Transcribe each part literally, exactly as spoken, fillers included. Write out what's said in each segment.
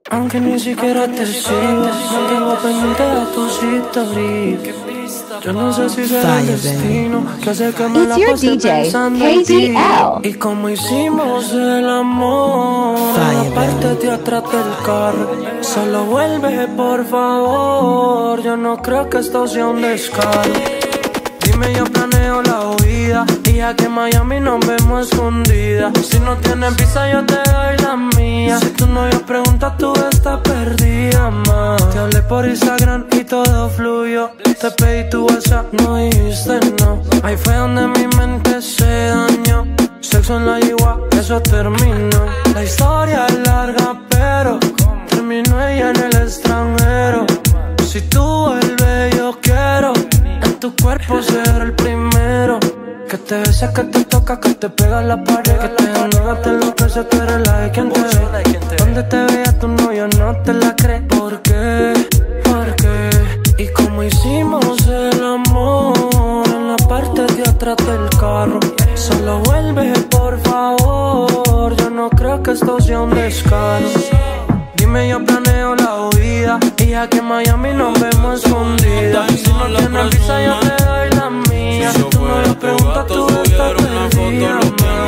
Aunque ni siquiera te sigo, mantengo pendiente de tus historias. Yo no sé si será el destino que hace que me la pase pensando en ti. Y como hicimos el amor, aparte de atrás del carro, solo vuelve por favor. Yo no creo que esto sea un descaro. Dime, yo planeo la huida, y aquí en Miami nos vemos escondidas. Si no tienes visa yo te doy la mía. Si tu novio pregunta tú estás perdida, ma. Te hablé por Instagram y todo fluyó. Te pedí tu WhatsApp, no dijiste no. Ahí fue donde mi mente se dañó. Sexo en la yigua, eso terminó. La historia es larga pero terminó ella en el extranjero. Si tú vuelves yo quiero en tu cuerpo ser el primero. Que te besa, que te toca, que te pega la pared. Que te enoja, te enloquece, tú eres la de quien te ve. Donde te vea tu novio no te la cree. ¿Por qué? ¿Por qué? Y como hicimos el amor en la parte de atrás del carro, solo vuelve por favor. Yo no creo que esto sea un descaro. Dime, yo planeo la huida, y aquí en Miami nos vemos escondidas. Si no tienes visa yo te doy la mía. Si tú no le preguntas tú estás perdida.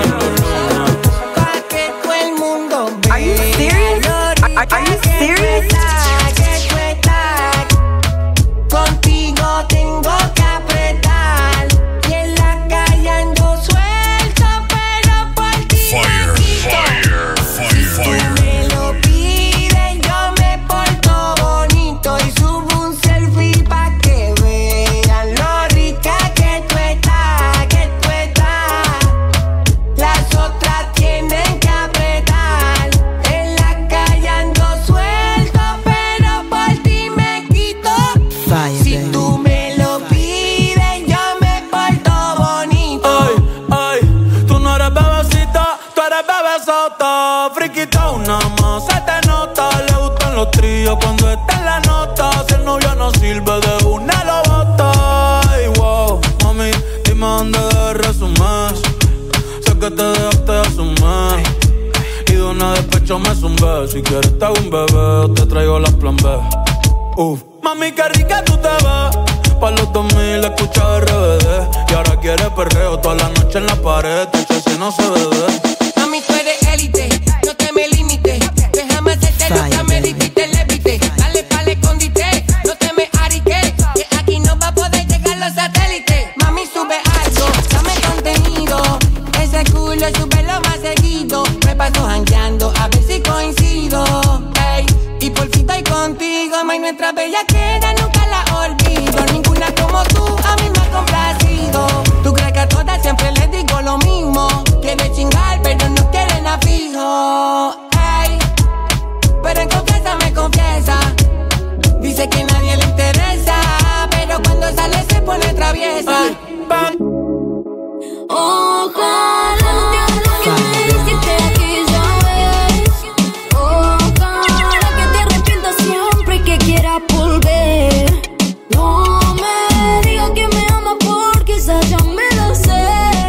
Pa' que todo el mundo vea. Are you serious? Are, are you serious? Contigo tengo que apretar, y en la calle ando suelto, pero por ti Fire, fire, fire, fire. me lo pides, yo me porto bonito y subo un selfie pa' que vean lo rica que tú estás, que tú estás. Las otras tienen que apretar, en la calle ando suelto, pero por ti me quito. Si tú me lo pides, yo me porto bonito. Ay, ay, tú no eres bebecita, tú eres bebesota. Friquita una más, se te nota. Le gustan los tríos cuando está en la nota. Si el novio no sirve, de una lo bota. Ay, wow, mami, dime dónde debes resumir. Sé que te dejaste asumir, y de una despecho me zumbé. Si quieres te hago un bebé, o te traigo las plan B. Uf. Mami, qué rica tú te ves. Pa' los dos mil escucha R B D. Y ahora quieres perreo toda la noche en la pared. Tacho, si no se bebe. Mami, tú eres élite, no te me limites. Déjame hacerte lo que me dijiste, levite. Dale pa'l escondite, no te me ariques, que aquí no va a poder llegar los satélites. Mami, sube algo, dame contenido. Ese culo súbelo más seguido. Me paso jangueando a ver si coincido. Ey, y por fin estoy contigo, ma, y nuestra bella queda nunca la olvido. Ninguna como tú a mí me ha complacido. Tú crees que a todas siempre les digo lo mismo. Quiere chingar pero no quieren a fijo. Ey, pero en confianza me confiesa. Dice que nadie le interesa, pero cuando sale se pone traviesa. Ojalá que me hiciste aquella vez. Ojalá que te arrepientas siempre y que quieras volver. No me digas que me amas porque esa ya me lo sé.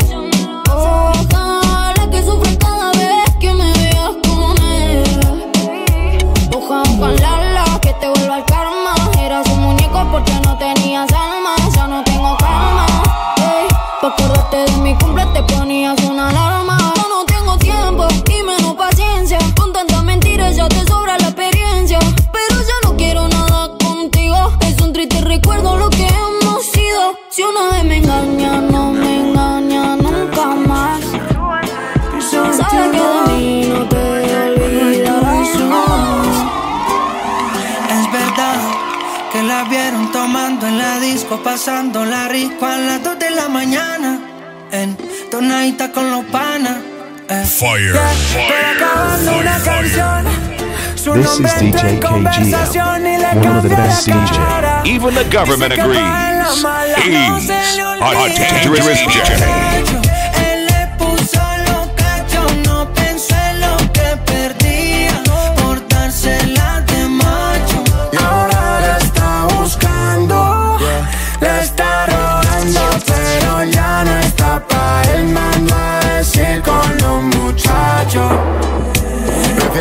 Ojalá que sufras cada vez que me veas con él. Ojalá que te vuelva el karma. Eras un muñeco porque no tenías alma. Ya no tengo calma. Ey, pa' acordarte de mi cumple te ponías una alarma. Yo no tengo tiempo y menos paciencia. Con tantas mentiras ya te sobra la experiencia. Pero ya no quiero nada contigo. Es un triste recuerdo lo que hemos sido. Si una vez me engaña, no me engaña nunca más. Sabes que de mí no te olvidarás más. Es verdad que la vieron tomando en la disco, pasándola rico a las dos de la mañana, en tonadita con los panas. Eh. Fire, Yeah, fire, pero acabando una fire, canción, su This nombre is D entra J en K G conversación y le L, one of the cambia best la D J. cara. Even the government Dice que agrees. para la mala no He's se le a olvida. dangerous D J. Él le puso los cachos, no pensó en lo que perdía por dársela de macho. Y ahora la está buscando, la está rogando, pero ya no está pa' él, mandó a decir con los muchachos. Prefiere estar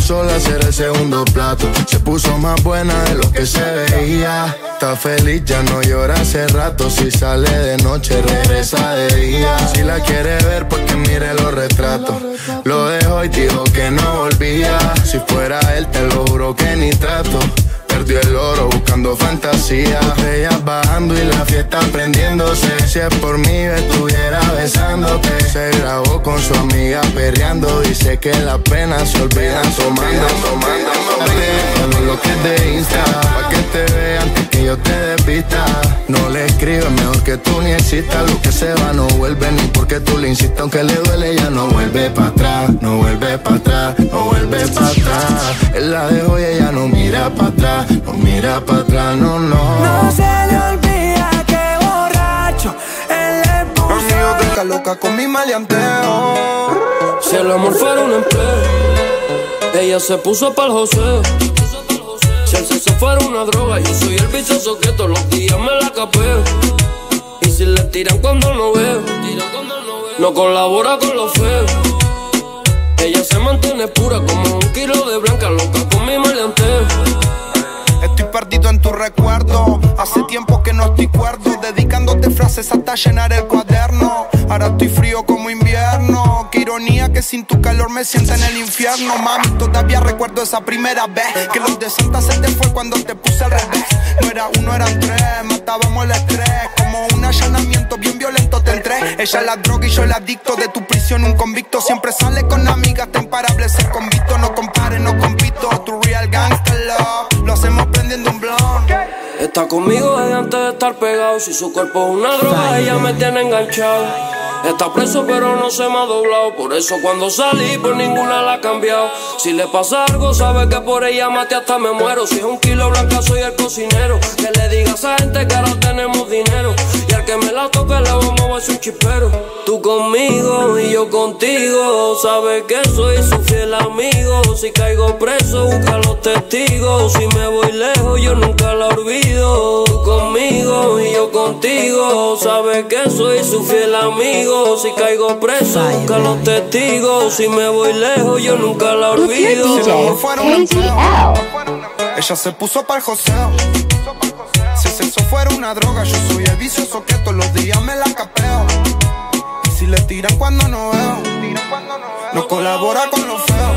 sola hacer el segundo plato. Se puso más buena de lo que se veía. Está feliz, ya no llora hace rato. Si sale de noche, regresa de día. Si la quiere ver, pues que mire los retratos. Lo dejó y dijo que no volvía. Si fuera él, te lo juro que ni trato. Perdió el oro buscando fantasía. Ellas bajando y la fiesta prendiéndose. Si es por mí, estuviera besándote. Se grabó con su amiga perreando. Dice que las penas se olvidan tomando, tomando, tomando. Lo que es de Insta, pa' que te vean antes que yo te despista. No le escribes, mejor que tú ni existas. Lo que se va no vuelve, ni porque tú le insistas. Aunque le duele, ya no vuelve pa' atrás. No vuelve pa' atrás, no vuelve pa' atrás. Él la dejó y ella no mira pa' atrás. No mira pa' atrás, no, no. No se le olvida que borracho él le puso. Amigo, deja loca con mi maleanteo. Si el amor fuera un empleo, ella se puso pa'l joseo. Si el sexo fuera una droga, yo soy el vicioso que todos los días me la capeo. Y si le tiran cuando no veo, no colabora con lo feo. Ella se mantiene pura como un kilo de blanca, loca con mi maleanteo. Estoy perdido en tu recuerdo. Hace tiempo que no estoy cuerdo, dedicándote frases hasta llenar el cuaderno. Ahora estoy frío como invierno. Qué ironía que sin tu calor me sienta en el infierno. Mami, todavía recuerdo esa primera vez que los de Santa se te fue cuando te puse al revés. No era uno, eran tres, matábamos el estrés. Como un allanamiento bien violento te entré. Ella la droga y yo el adicto. De tu prisión un convicto. Siempre sale con amigas, te imparable ser convicto. No compares, no compito. Tu real gangster love lo hacemos prendiendo un blon. Está conmigo desde antes de estar pegado. Si su cuerpo es una droga, ella me tiene enganchado. Está preso pero no se me ha doblado. Por eso cuando salí por ninguna la ha cambiado. Si le pasa algo sabe que por ella mate hasta me muero. Si es un kilo blanca soy el cocinero. Que le diga a esa gente que ahora tenemos dinero. Y al que me la toque le vamos a hacer un chipero. Tú conmigo y yo contigo. Sabes que soy su fiel amigo. Si caigo preso busca los testigos. Si me voy lejos yo nunca la olvido. Tú conmigo y yo contigo. Sabes que soy su fiel amigo. Si caigo preso, busca los testigos. Si me voy lejos, yo nunca la olvido. Si el amor fuera un empleo, ella se puso pa'l joseo. Si el sexo fuera una droga, yo soy el vicioso que todos los días me la capeo. Y si le tiran cuando no veo, no colabora con lo feo.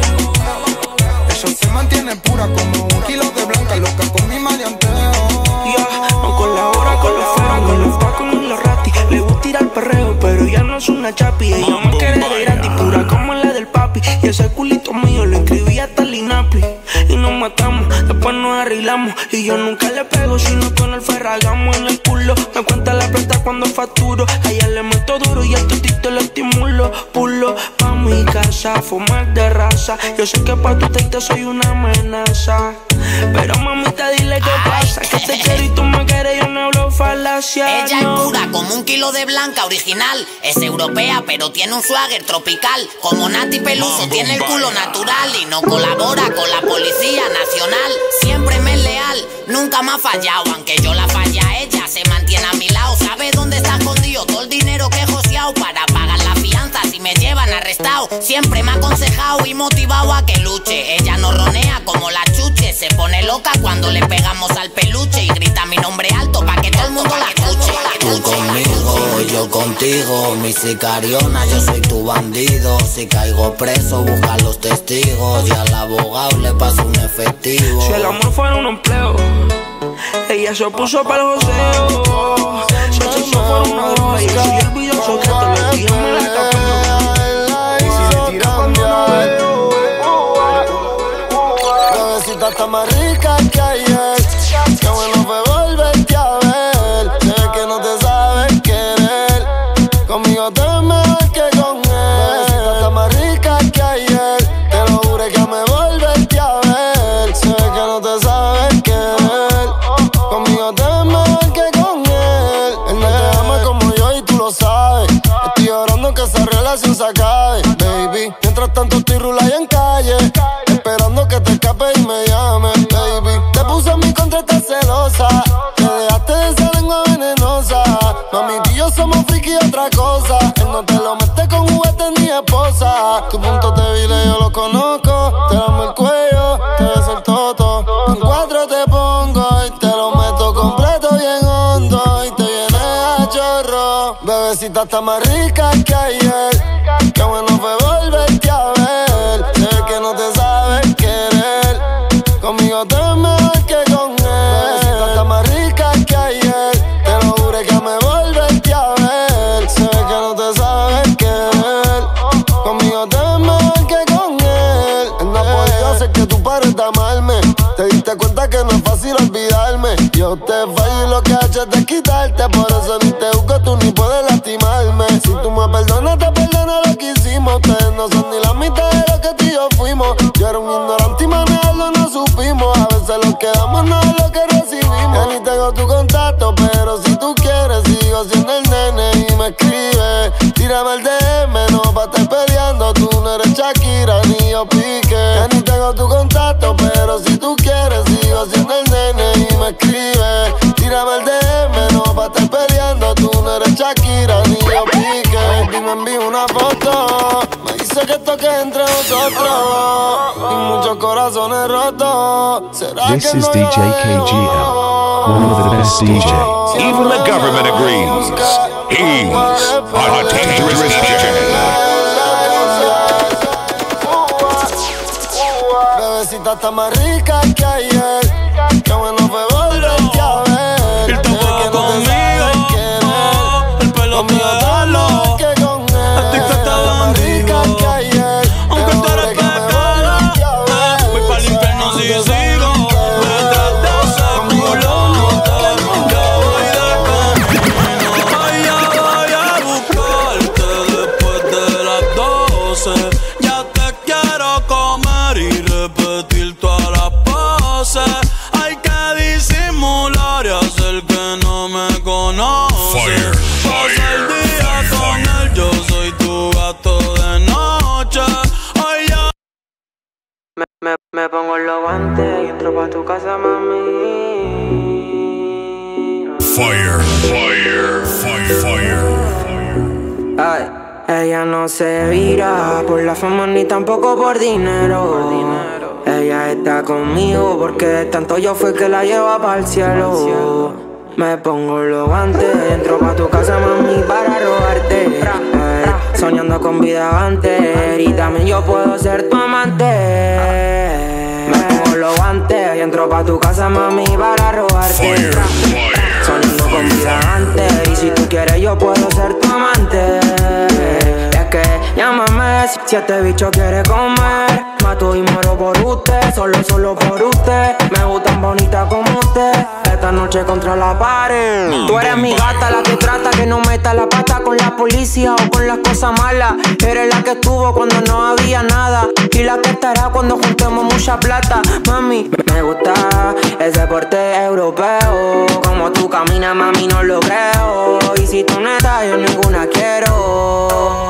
Ella se mantiene pura como un kilo de blanca, loca con mi maleanteo. Yeah, no colabora con los feos, con los pacos ni los ratis. Le gusta ir al perreo, pero ella no es una chapi. Ella me quiere de gratis, pura como la del papi. Y ese culito mío lo inscribí hasta el INAPI. Y nos matamos, después nos arreglamos. Y yo nunca le pego, sino con el ferragamo en el culo. Me cuenta la plata cuando facturo. A ella le meto duro y al totito le estimulo. Pulo pa' mi casa, fumar de raza. Yo sé que pa' tu teite soy una amenaza. Pero mamita dile qué pasa. Que te quiero y tú me quieres, yo no hablo falacia. Ella no. es pura como un kilo de blanca original. Es europea pero tiene un swagger tropical. Como Nati Peluso tiene el culo natural. Y no colabora con la policía nacional. Siempre me es leal, nunca me ha fallado. Aunque yo la falle a ella, se mantiene a mi lado. Sabe dónde está escondido todo el dinero que he joseado para pagar la fianza si me llevan arrestado. Siempre me ha aconsejado y motivado a que luche. Ella no ronea como la chuche. Se pone loca cuando le pegamos al peluche. Y grita mi nombre alto pa' que todo el mundo la escuche. Tú conmigo, yo contigo. Mi sicariona, yo soy tu bandido. Si caigo preso, busca los testigos. Y al abogado le paso un efectivo. Si el amor fuera un empleo, ella se puso para el joseo. Si el sexo fuera una droga, yo soy el vicioso que todos los días me la capeo. Y si le tira cuando no veo, la besita está más rica que ayer. Qué bueno fue volverte a ver. Sé que no te sabes querer. Conmigo te ves mejor que con él. La besita está más rica que ayer. Te lo juro que me volverte a ver. Sé que no te sabes querer. Conmigo te ves mejor que con él. Él no te ama como yo y tú lo sabes. Estoy orando que esa relación se acabe, baby. Mientras tanto estoy rula y en calle, esperando que te escape y me llame, baby. Te puse en mi contra, estás celosa. Te dejaste de esa lengua venenosa. Mami, tú y yo somos friki y otra cosa. Él no te lo mete con juguetes ni esposa. Tu punto débil yo lo conozco. Te damos el cuello Bebecita está más rica que ayer. Qué bueno fue volverte a ver. Sé que no te sabes querer. Conmigo te es mejor que con él. Bebecita está más rica que ayer. Te lo juro que me volverte a ver. Sé que no te sabes querer. Conmigo te es mejor que con él. Él no podía hacer que tú pares de amarme. Te diste cuenta que no es fácil olvidarme. Yo te fallo y lo que he hecho es desquitarte. Por eso ni te juzgo, tú ni puedes lastimarme. Si tú me perdonas, te perdono lo que hicimos. Ustedes no son ni la mitad de lo que tú y yo fuimos. Yo era un ignorante y manejarlo no supimos. A veces lo que damos no es lo que recibimos. Ya ni tengo tu contacto, pero si tú quieres sigo siendo el nene y me escribe. Tírame el D M, no pa' estar peleando. Tú no eres Shakira ni yo Pique. Ya ni tengo tu contacto, pero si tú quieres sigo siendo el nene y me escribe. Tírame el D M, no pa' estar peleando. Tú no eres Shakira ni yo Pique. Baby, me envío una foto. Me dice que toques entre nosotros y muchos corazones rotos. ¿Será This que is no D J K G L, one of the best D Js. Even the government agrees. He's a dangerous D J. Bebecita está más rica que ayer. Qué bueno fue volverte a ver. El tampoco conmigo, oh, el pelo te dalo. Estoy feta de bandido. Aunque tú eres pecado, voy pa'l infierno si sigo detrás de ese culo. Ya voy de camino. Ay, ya voy a buscarte después de las doce. Ya te quiero comer y repetir todas las poses. Hay que disimular y hacer que no me conoce. Pasa el día con él, yo soy tu gato de noche. Ay, ya. Me, me, me pongo los guantes y entro pa' tu casa, mami. Fire, fire, fire, fire. Ay, ella no se vira por la fama ni tampoco por dinero. Ella está conmigo porque tanto yo fui que la lleva pa'l cielo. Me pongo los guantes, entro pa' tu casa, mami, para robarte. Ay, soñando con vida antes y también yo puedo ser tu amante. Me pongo los guantes y entro pa' tu casa, mami, para robarte. Soñando con vida antes y si tú quieres yo puedo ser tu amante. Es que llámame si, si este bicho quiere comer. Mato y muero por usted, solo, solo por usted. Me gustan bonitas como usted. Esta noche contra la pared. Tú eres mi gata, la que trata que no meta la pata con la policía o con las cosas malas. Eres la que estuvo cuando no había nada y la que estará cuando juntemos mucha plata. Mami, me gusta ese porte europeo. Como tú caminas, mami, no lo creo. Y si tú no estás, yo ninguna quiero.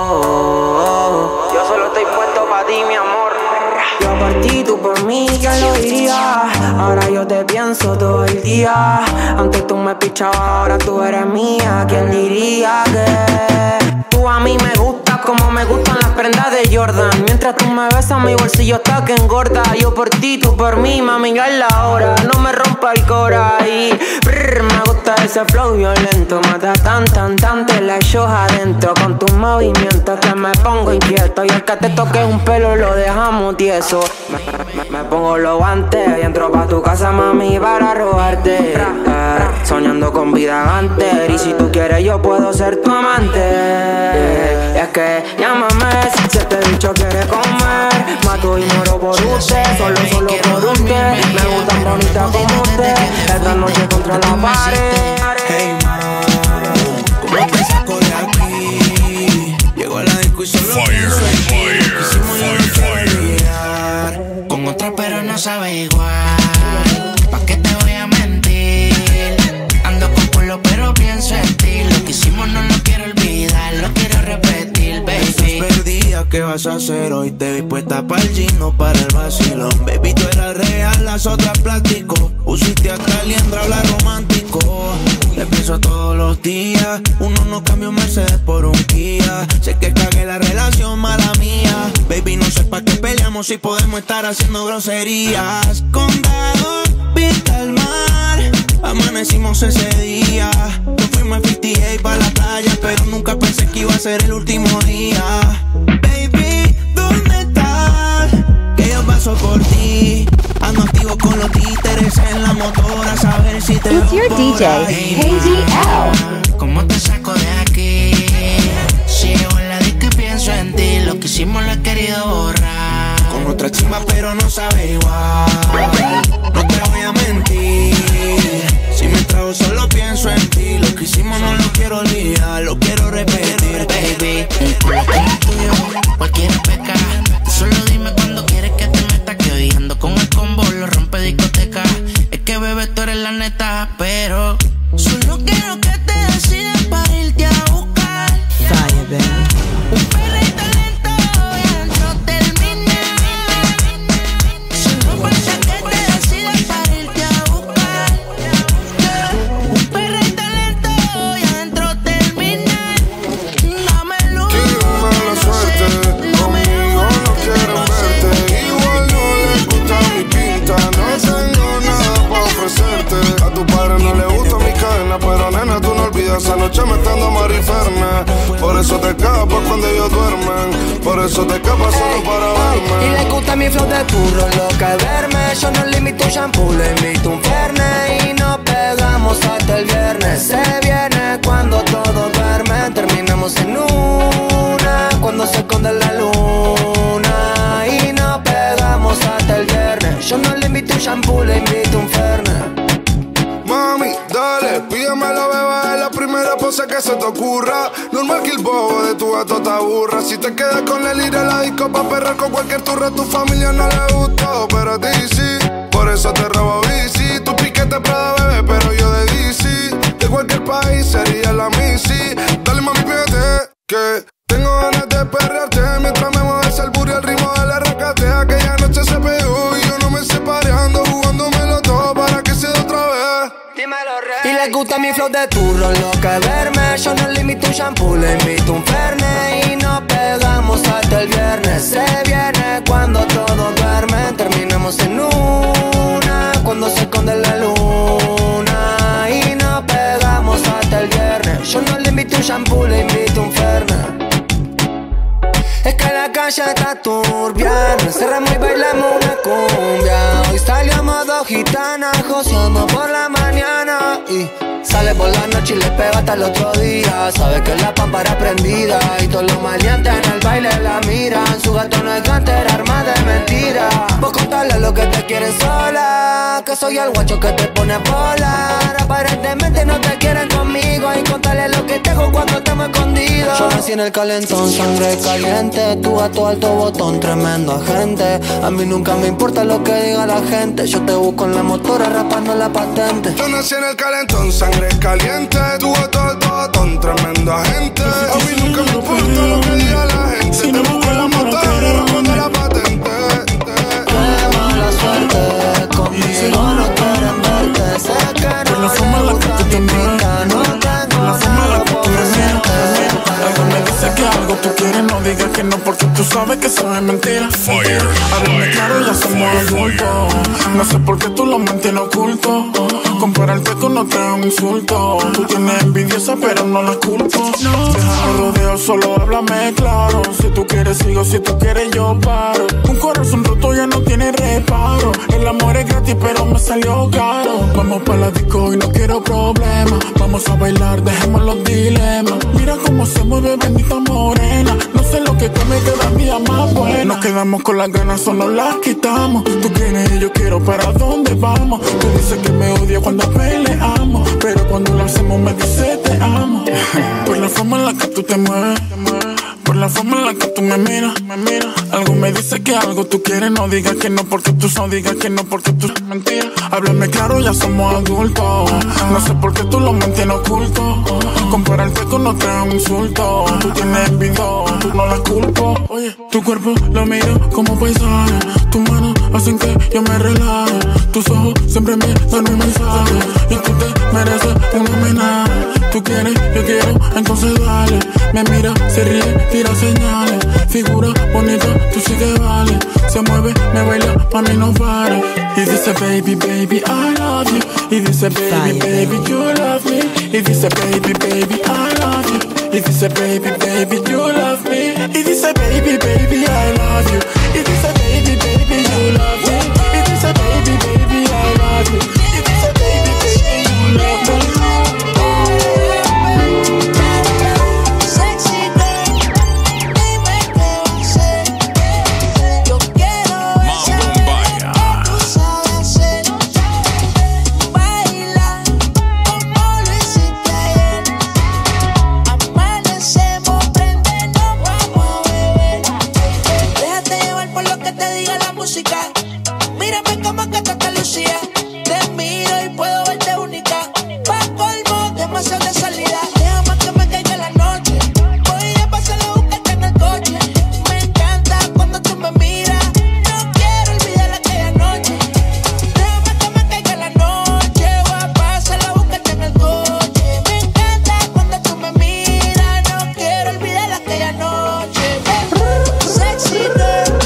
Yo solo estoy puesto pa' ti, mi amor. Yo por ti, tú por mí, ¿quién lo diría? Ahora yo te pienso todo el día. Antes tú me pichabas, ahora tú eres mía. ¿Quién diría que tú a mí me gustas como me gustan las prendas de Jordan? Mientras tú me besas, mi bolsillo está que engorda. Yo por ti, tú por mí, mami, ya es la hora. No me rompa el cora y brr, me gusta ese flow violento. Mata tan, tan, tan, te la echas adentro. Con tus movimientos que me pongo inquieto. Y el que te toque un pelo lo dejamos tieso. Me, me, me pongo los guantes y entro pa' tu casa, mami, para robarte. eh, Soñando con vida antes y si tú quieres yo puedo ser tu amante. eh, Es que llámame si este bicho quiere comer. Mato y muero por usted, solo, solo por usted. Me gustan bonitas como usted. Esta noche contra la pared. Hey, ¿cómo te saco de aquí? Llego a la disco y solo Fire, fire, fire, fire. Con otra pero no sabe igual. ¿Pa' qué te voy a mentir? Ando con culo pero pienso en ti. Lo que hicimos no lo quiero olvidar, lo quiero repetir, baby. Estás perdida, ¿qué vas a hacer hoy? Te vi puesta pa'l gino, para el vacilón. Baby, tú eras real, las otras plástico. Usiste hasta liendra, habla romántico. Le pienso todos los días. Uno no cambia un Mercedes por un Kia. Sé que cagué la relación, mala mía. Baby, no sé pa' qué peleamos si podemos estar haciendo groserías. Condado, vista al mar. Amanecimos ese día. Nos fuimos irme cincuenta y ocho pa' la playa, pero nunca pensé que iba a ser el último día. Baby, ¿dónde estás? Que yo paso por ti. Ando activo con los títeres en la motora, a saber si te It's your D J, K G L. ¿Cómo te saco de aquí? Si llevo en la disco y pienso en ti, lo que hicimos lo he querido borrar. Con otra chimba pero no sabe igual. No te voy a mentir. Si me trago solo pienso en ti. Lo que hicimos no lo quiero olvidar, lo quiero repetir, baby. Un culo como el tuyo, cualquiera peca. Solo dime cuando quieres que te meta, que hoy ando con el combo, lo rompe discoteca. Es que bebé tú eres la neta, pero solo quiero que te decidas para irte a buscar. Fire, baby. Un perrito lento y adentro termina. Solo falta que te decidas para irte a buscar. Un perrito lento y adentro termina. Dame luz. Qué mala suerte, conmigo no quieren verte. Igual no les gusta mi pinta, no tengo nada para ofrecerte. A tu padre no le gusta mi cadena, pero nena tú no olvidas esa noche metiendo mariferna. Por eso te escapas cuando ellos duermen, por eso te escapas solo para verme. Y le gusta mi flow de turro, loca de verme. Yo no le invito un shampoo, le invito un Fernet. Y nos pegamos hasta el viernes. Se viene cuando todos duermen. Terminamos en una, cuando se esconde la luna. Y nos pegamos hasta el viernes. Yo no le invito un shampoo, le invito un Fernet. Mami, dale, pídemelo, beba, es la primera pose que se te ocurra. Normal que el bobo de tu gato te aburra. Si te quedas con el ir a la disco pa' perrar con cualquier turra, a tu familia no le gustó, pero a ti sí. Por eso te robo bici, tu piquete Prada, bebé, pero yo de D C. De cualquier país sería la Missy. Dale, mami, pídete, que tengo ganas de perrearte. Mientras me mueves el burro y el ritmo de la racatea. Aquella noche se pegó y yo no me separé. Ando jugándomelo todo para que se dé otra vez. Y le gusta mi flow de turro, loca de verme. Yo no le invito un shampoo, le invito un Fernet. Y nos pegamos hasta el viernes. Se viene cuando todos duermen. Terminamos en una, cuando se esconde la luna. Y nos pegamos hasta el viernes. Yo no le invito un shampoo, le invito un Fernet. Es que la calle está turbia, nos cerramos y bailamos una cumbia. Hoy salió modo gitana, joseando por la mañana. Y sale por la noche y le pega hasta el otro día. Sabe que la pámpara prendida y todos los maleantes en el baile la miran. Su gato no es gánster, arma de mentira. Vos contarle lo que te quieres sola, que soy el guacho que te pone a volar. Aparentemente no te quieren conmigo, y contarle lo que te hago cuando estamos escondidos. Yo nací en el calentón, sangre caliente. Tu gato alto botón, tremendo agente. A mí nunca me importa lo que diga la gente. Yo te busco en la motora rapando la patente. Yo nací en el calentón, sangre caliente. Tu gato alto botón, tremendo agente. A mí nunca me importa lo que diga la gente. Te busco en la motora rapando la patente. Qué mala suerte, conmigo no quieren verte. Sé que no le gusta mi pinta, no tengo nada por ofrecerte. Me dice que algo tú quieres, no digas que no, porque tú sabes que eso es mentira. Fire, Háblame claro, ya somos adultos. No sé por qué tú lo mantienes oculto. Compararte con otro es un insulto. Tú tienes envidiosa, pero no la culpo. Deja los rodeos, solo háblame claro. Si tú quieres sigo, si tú quieres yo paro. Un corazón roto ya no tiene reparo. El amor es gratis, pero me salió caro. Vamos pa' la disco y no quiero problemas. Vamos a bailar, dejemos los dilemas. Mira cómo se mueve bendita morena. No sé lo que come cada día más buena. Nos quedamos con las ganas o nos las quitamos. Tú quieres y yo quiero, ¿para dónde vamos? Tú dices que me odias cuando peleamos, pero cuando lo hacemos me dices te amo. Por la forma en la que tú te mueves, por la forma en la que tú me miras, me miras. Algo me dice que algo tú quieres, no digas que no porque tú no digas que no porque tú es mentira. Háblame claro, ya somos adultos. No sé por qué tú lo mantienes oculto. Compararte con otro es un insulto. Tú tienes envidia, tú no la culpo. Oye, tu cuerpo lo miro como paisaje. Tus manos hacen que yo me relaje. Tus ojos siempre me dan un mensaje. Y tú te mereces un homenaje. Tú quieres, yo quiero, entonces dale. Me mira, se ríe, tira señales. Figura bonita, tú sí que vale. Se mueve, me baila, pa' mí no pare. Y dice baby, baby, I love you. Y dice baby, baby, you love me. Y dice baby, baby, I love you. Y dice baby, baby, you love me. Y dice baby, baby, I love you. Y dice baby, baby, you love me. Y dice baby, baby, I love you. Y dice baby, baby, you love me. Mírame como que te lucía. Te miro y puedo verte única. Pa' colmo, demasiado de salida. Déjame que me caiga la noche. Voy a pasar a buscarte en el coche. Me encanta cuando tú me miras. No quiero olvidar aquella noche. Déjame que me caiga la noche. Voy a pasar a buscarte en el coche. Me encanta cuando tú me miras. No quiero olvidar aquella noche. Sexy girl.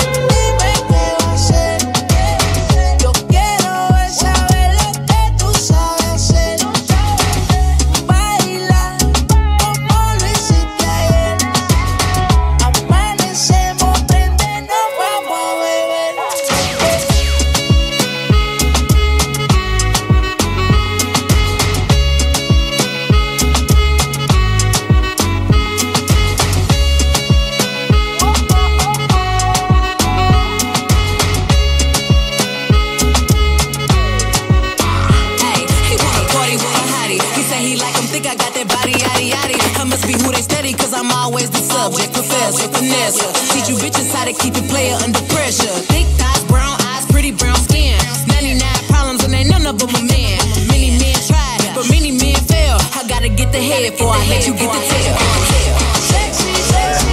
Teach you bitches how to keep it player under pressure. Thick thighs, brown eyes, pretty brown skin. ninety-nine problems and ain't none of them a man. Many men tried, but many men fail. I gotta get the head before I let you get the tail. Sexy, sexy,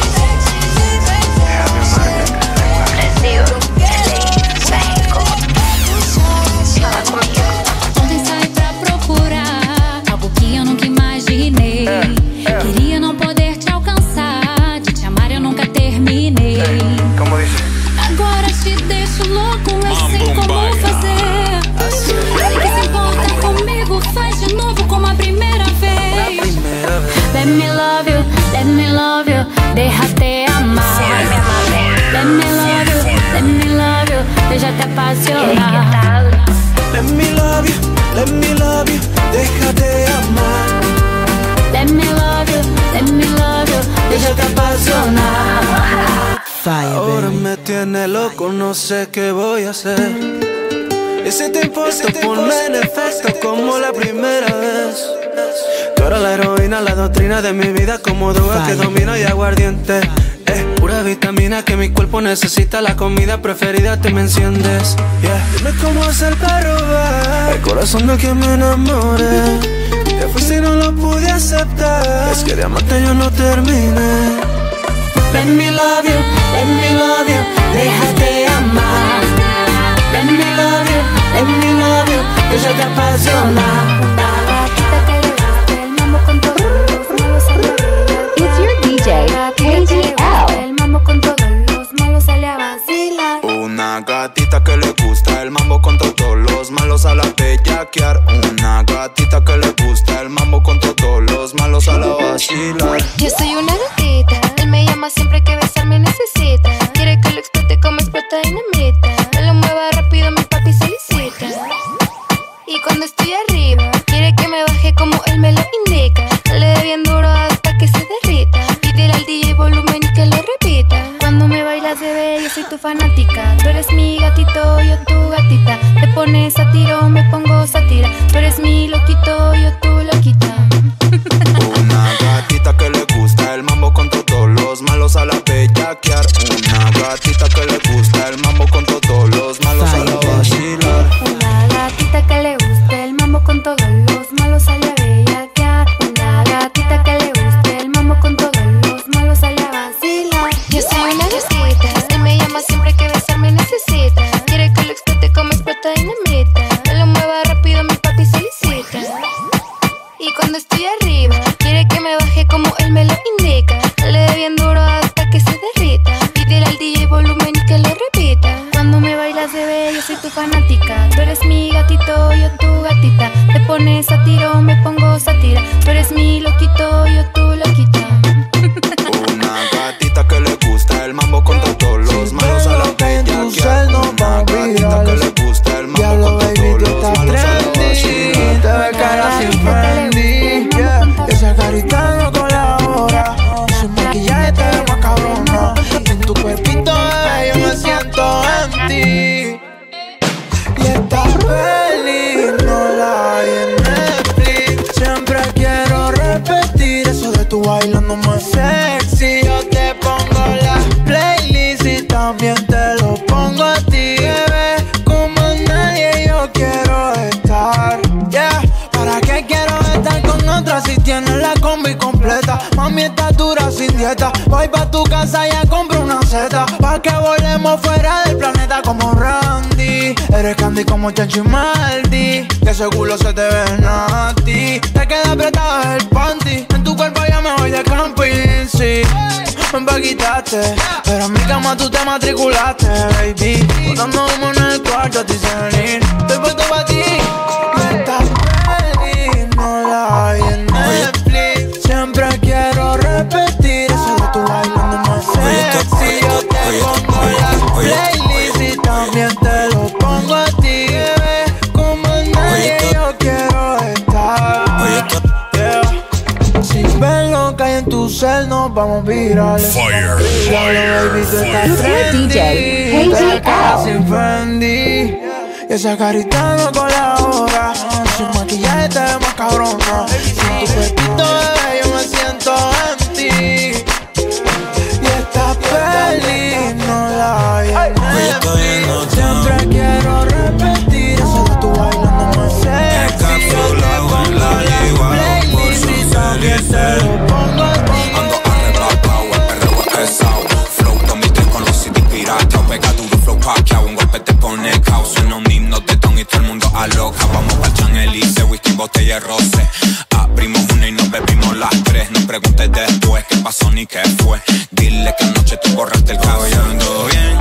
Ontem saí pra procurar algo que eu nunca imaginei. Queria não poder te alcançar, de te amar eu nunca terminei. Agora te deixo louco, eu sei como fazer. Sei que se importa comigo, faz de novo como a primeira vez. Let me love you, let me love you, déjate amar. Let me love you, let me love you, déjate apasionar. Let me love you, let me love you, déjate amar. Let me love you, let me love you, déjate apasionar. Ahora me tiene loco, no sé qué voy a hacer. Y si te importa, ponme en efecto como la primera vez. Tú eres la heroína, la doctrina de mi vida, como droga que domina y aguardiente. Eh, pura vitamina que mi cuerpo necesita, la comida preferida, te me enciendes. Yeah. Dime cómo hacer para robar el corazón de quien me enamoré. Te fuiste y no lo pude aceptar, es que de amarte yo no terminé. Let me love you, let me love you, déjate amar. Let me love you, let me love you, déjate apasionar. It's your D J, K G L. El mambo con todos los malos sale a vacilar. Una gatita que le gusta el mambo con todos los malos a la bellaquear. Una gatita que le gusta el mambo con todos los malos a la vacilar. Yo soy una gatita, él me llama siempre que besarme necesita. Quiere que lo explote como explota dinamita. Me lo mueva rápido, mi papi solicita. Y cuando estoy arriba, quiere que me baje como él me lo indica. Le dé bien duro hasta que se derrita. Pídele al D J volumen y que lo repita. Cuando me bailas, bebé, yo soy tu fanática. Tú eres mi gatito, yo tu gatita. Te pones a tiro, me pongo sátira. Tú eres mi loquito, yo tu loquita. Una gatita que le gusta el mambo con todos los malos a la bellaquear. Una gatita que le gusta el mambo con todos los malos a la vacilar. Una gatita que le gusta el mambo con todos los malos a la bellaquear. Una gatita que le gusta el mambo con todos los malos a la vacilar. Yo soy una gatita, él me llama siempre que besarme necesita. Quiere que lo explote como explota dinamita. Me lo mueva rápido, mi papi solicita. Y cuando estoy arriba, quiere que me baje como él me lo indica. Le dé bien duro hasta que se derrita. Pídele al D J volumen y que lo repita. Cuando me bailas, bebé, yo soy tu fanática. Tú eres mi gatito, yo tu gatita. Te pones a tiro, me pongo sátira. Tú eres mi loquito, yo tu loquita. Una gatita que le gusta el mambo contra todos los malos a la que ella quiere. Una gatita que le gusta el mambo contra todos los malos a la que ella te ve cara sin Fendi, yeah. Esa carita no colabora. Sin maquillaje te ve más cabrona. En tu cuerpito, bebé, yo me siento en ti. Y esta peli no la hay en Netflix. Siempre quiero repetir eso de tu bailando más sexy. Yo te pongo la playlist y también te lo pongo a ti, bebé. Como nadie yo quiero estar, yeah. ¿Para qué quiero estar con otra si tienes la combi completa? Mami, está dura sin dieta. Voy pa' tu casa y ya compro una seta. Pa' que volemos fuera del planeta como Randy. Eres candy como Chachi Maldi. Que ese culo se te ve nasty. Te queda apretado el panty. En tu cuerpo ya me voy de camping, sí. Ven pa' quitarte, pero en mi cama tú te matriculaste, baby. Botando humo en el cuarto, te hice venir. Estoy puesto pa' ti. Y esta peli no la hay en Netflix. Siempre quiero repetir eso de tu bailando más sexy. Yo te pongo la playlist y también te lo pongo a ti, bebé. Como nadie yo quiero estar, yeah. Si ven lo que hay en tu cel, nos vamos virales. Fire, fire, baby, tú estás It's your D J, te ves cara K G L. sin Fendi. Y esa carita no colabora. Sin maquillaje te ves más cabrona. Sin tu cuerpito, bebé, yo me siento en ti. Y esta peli no la hay en Netflix. Siempre quiero repetir eso de tu bailando más sexy. Yo te pongo la playlist y también te lo pongo a ti. Ando arrebatado, el perreo es pesado. Flow dos mil tres con los C D pirateados. Pega duro, flow paqueado, un golpe te pone caos. Suena un himno de ton y todo el mundo aloca. Vamos pa'l Chanelice, whisky, botella y roce. Abrimos una y nos bebimos las tres. No preguntes después qué pasó ni qué fue. Dile que anoche tú borraste el caos. Yo ando bien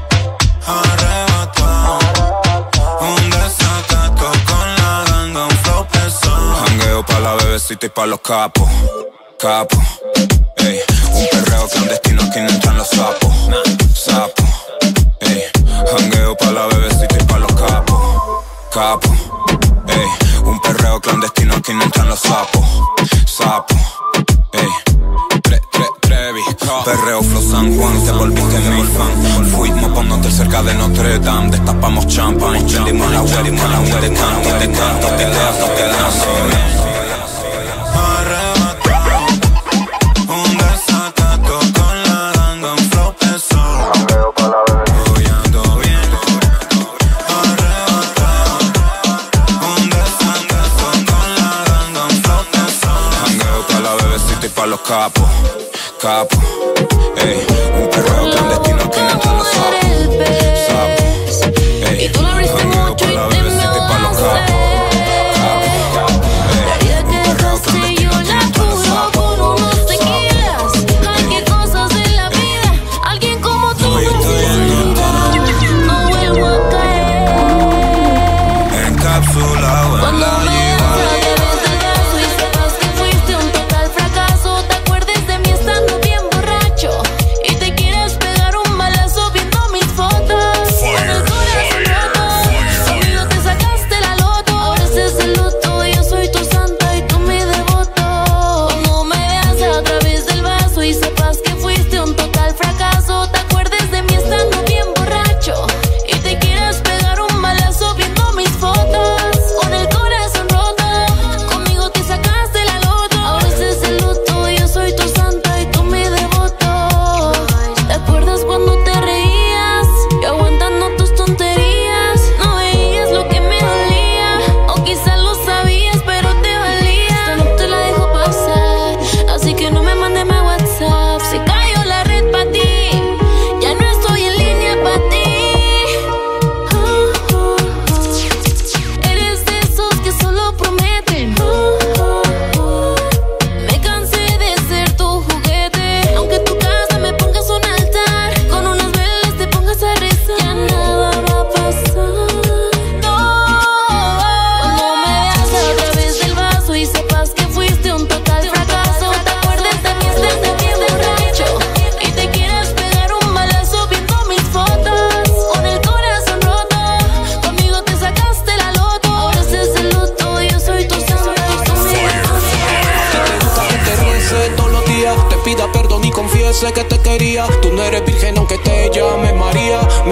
arrebatado, un desacato con la ganga, un flow pesado. Jangueo pa' la bebecita y pa' los capos, capos. Ey, un perreo clandestino, aquí no entran los sapos, sapos. Ey, jangueo pa' la bebecita y pa' los capos, capos. Ey, un perreo clandestino, aquí no entran los sapos, sapos. Ey, tre, tre, trevi, perreo flow San Juan, te volviste mi fan. Fuimos pa' un hotel cerca de Notre Dame, destapamos champán, prendimos la web, dimos la web, te canto, te canto, te canto, te canto. Los capos, capos, ey, un perreo clandestino que no entran los sapos, sapos, ey, jangueo pa' la bebecita y pa' los capos, capos, ey.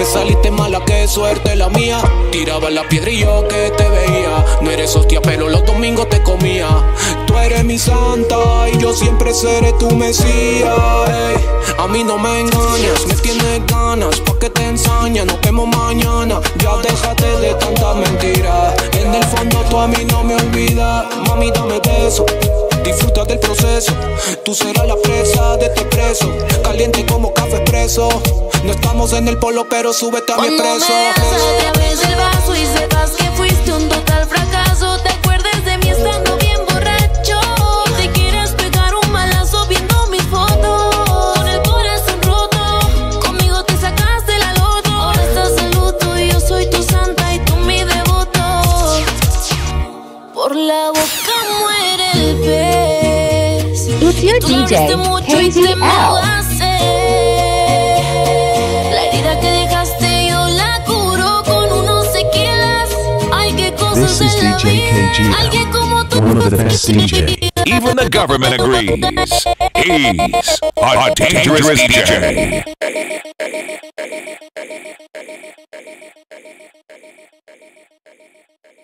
saliste mala, qué suerte la mía. Tiraba la piedra y yo que te veía. No eres hostia, pero los domingos te comía. Tú eres mi santa y yo siempre seré tu mesía. Ey, a mí no me engañas, me tienes ganas, pa' que te ensaña, nos vemos mañana. Ya déjate de tanta mentira. En el fondo tú a mí no me olvidas. Mami, dame beso, disfruta del proceso. Tú serás la presa de este preso, caliente como café expreso. No estamos en el polo, pero súbete a mi expreso. Cuando me das a través del vaso y sepas que fuiste un total fracaso, te acuerdes de mí estando bien borracho. Te quieres pegar un balazo viendo mis fotos, con el corazón roto. Conmigo te sacaste la loto. Ahora estás en luto y yo soy tu santa y tú mi devoto. Por la boca muere el pez. It's your D J, K G L. La herida que dejaste yo la curo con unos tequilas. Ay, qué cosas This is en la D J vida. K G L, Alguien como tú, one of the best D J. Even the government agrees. He's a dangerous D J.